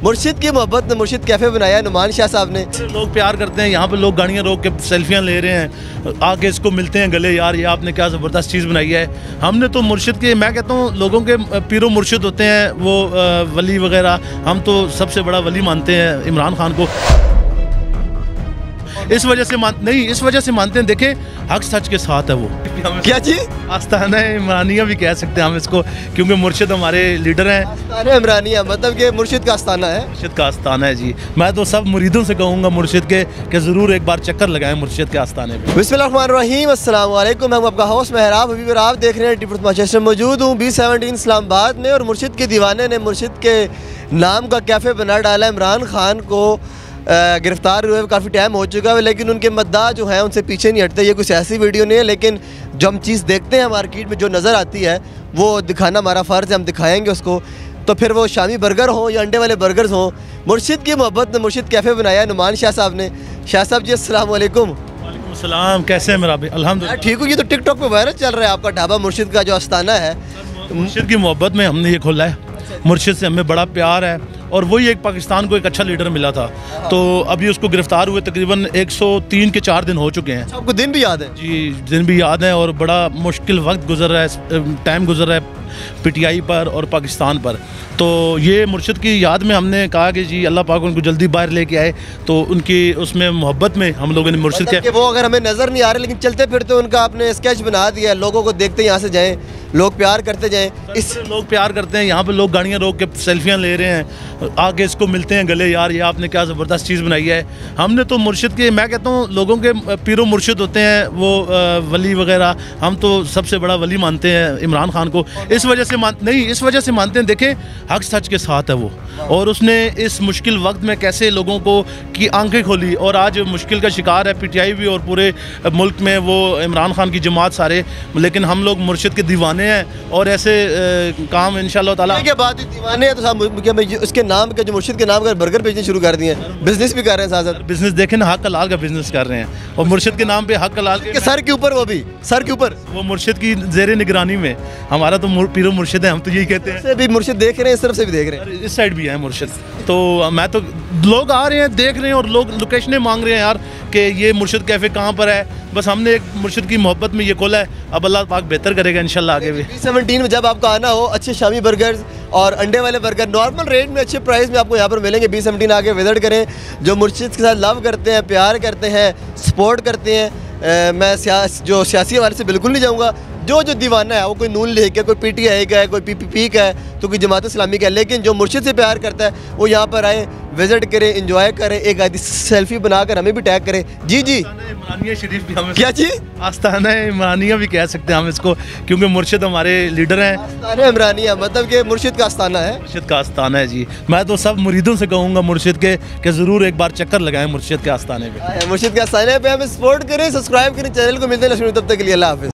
मुर्शिद की मोहब्बत में मुर्शिद कैफ़े बनाया है नुमान शाह साहब ने। लोग प्यार करते हैं, यहाँ पे लोग गाड़ियाँ रोक के सेल्फियाँ ले रहे हैं, आके इसको मिलते हैं गले, यार ये आपने क्या ज़बरदस्त चीज़ बनाई है। हमने तो मुर्शिद के, मैं कहता हूँ लोगों के पीरो मुर्शिद होते हैं वो वली वगैरह, हम तो सबसे बड़ा वली मानते हैं इमरान खान को। इस वजह से मानते हैं, देखें हक सच के साथ है वो। क्या चीज़? आस्ताना इमरानिया भी कह सकते हैं हम इसको, क्योंकि मुर्शिद हमारे लीडर हैं। आस्ताना इमरानिया मतलब कि मुर्शिद का आस्ताना है। मुर्शिद का आस्ताना है जी। मैं तो सब मुरीदों से कहूँगा मुर्शिद के कि ज़रूर एक बार चक्कर लगाएं मुर्शिद के आस्ताने पे। बिस्मिल्लाहिर्रहमानिर्रहीम, अस्सलाम वालेकुम। हम आपका होस्ट मेहराब हबीब और आप देख रहे हैं टिप्स मैनचेस्टर। मौजूद हूँ B17 इस्लामाबाद में और मुर्शिद के दीवाने ने मुर्शिद के नाम का कैफ़े बना डाला। इमरान खान को गिरफ्तार हुए काफ़ी टाइम हो चुका है, लेकिन उनके मद्दा जो हैं उनसे पीछे नहीं हटते। ये कुछ ऐसी वीडियो नहीं है, लेकिन जो हम चीज़ देखते हैं मार्केट में जो नज़र आती है वो दिखाना हमारा फ़र्ज़ है, हम दिखाएंगे उसको। तो फिर वो शामी बर्गर हों या अंडे वाले बर्गर्स हों, मुर्शिद की मोहब्बत में मुर्शिद कैफ़े बनाया है नुमान शाह साहब ने। शाह साहब जी अस्सलाम वालेकुम। वालेकुम सलाम, कैसे हैं मेरा भाई? अल्हम्दुलिल्लाह ठीक हूँ। ये तो टिकटॉक पे वायरल चल रहा है आपका ढाबा मुर्शिद का जो आस्ताना है। मुर्शिद की मोहब्बत में हमने ये खोला है। मुर्शिद से हमें बड़ा प्यार है और वही एक पाकिस्तान को एक अच्छा लीडर मिला था। तो अभी उसको गिरफ्तार हुए तकरीबन 103 के 4 दिन हो चुके हैं। आपको दिन भी याद है? जी, दिन भी याद है और बड़ा मुश्किल वक्त गुजर रहा है, टाइम गुजर रहा है PTI पर और पाकिस्तान पर। तो ये मुर्शिद की याद में हमने कहा कि जी अल्लाह पाक उनको जल्दी बाहर लेके आए। तो उनकी उसमें मोहब्बत में हम लोगों ने मुर्शिद के वो अगर हमें नज़र नहीं आ रहे, लेकिन चलते फिरते उनका आपने स्केच बना दिया, लोगों को देखते यहाँ से जाएँ, लोग प्यार करते जाएँ। इस लोग प्यार करते हैं, यहाँ पे लोग गाड़ियाँ रोक के सेल्फियाँ ले रहे हैं, आके इसको मिलते हैं गले, यार ये आपने क्या ज़बरदस्त चीज़ बनाई है। हमने तो मुर्शिद के, मैं कहता हूँ लोगों के पीरो मुर्शिद होते हैं वो वली वगैरह, हम तो सबसे बड़ा वली मानते हैं इमरान खान को। इस वजह से मानते हैं, देखें हक सच के साथ है वो, और उसने इस मुश्किल वक्त में कैसे लोगों को की आंखें खोली और आज मुश्किल का शिकार है PTI भी और पूरे मुल्क में वो इमरान खान की जमात सारे। लेकिन हम लोग मुर्शिद के दीवाने हैं और ऐसे काम इंशाअल्लाह ताला के बाद दीवाने हैं तो साहब उसके नाम के, जो मुर्शिद के नाम का बर्गर बेचने शुरू कर दिए, बिजनेस भी कर रहे हैं साथ साथ। बिजनेस देखें ना, हक हलाल का बिजनेस कर रहे हैं और मुर्शिद के नाम पे हक हलाल के सर के ऊपर, वो भी सर के ऊपर, वो मुर्शिद की ज़ेरे निगरानी में। हमारा तो पीरो मुर्शिद है, हम तो यही कहते हैं। भी मुर्शिद देख रहे हैं, इस तरफ से भी देख रहे हैं, इस साइड भी है मुर्शिद। तो मैं तो लोग आ रहे हैं, देख रहे हैं और लोग लोकेशनें मांग रहे हैं यार कि ये मुर्शिद कैफ़े कहाँ पर है। बस हमने एक मुर्शिद की मोहब्बत में ये खोला है, अब अल्लाह पाक बेहतर करेगा इंशाल्लाह आगे भी। B17 में जब आपका आना हो, अच्छे शामी बर्गर्स और अंडे वाले बर्गर नॉर्मल रेट में अच्छे प्राइस में आपको यहाँ पर मिलेंगे। B17 आके विजिट करें। जो मुर्शिद के साथ लव करते हैं, प्यार करते हैं, सपोर्ट करते हैं, मैं जो सियासी हवाले से बिल्कुल नहीं जाऊँगा। जो दीवाना है वो कोई नून लीग का, कोई PTI का है, कोई PPP का है, तो कोई जमात इस्लामी का है, लेकिन जो मुर्शिद से प्यार करता है वो यहाँ पर आए, विजिट करें, एंजॉय करें, एक आदि सेल्फी बनाकर हमें भी टैग करें। जी इमरानिया शरीफ भी हमें, क्या चीज़? आस्ताना इमरानिया भी कह सकते हैं हम इसको, क्योंकि मुर्शिद हमारे लीडर हैं। आस्ताना इमरानिया मतलब कि मुर्शिद का आस्ताना है। मुर्शिद का आस्ताना है जी। मैं तो सब मुरीदों से कहूँगा मुर्शिद के कि ज़रूर एक बार चक्कर लगाएं मुर्शिद के आस्ताने पे। मुर्शिद के आस्ताने पे हमें सपोर्ट करें, सब्सक्राइब करें चैनल को। मिलते हैं, तब तक के लिए अल्लाह हाफ़िज़।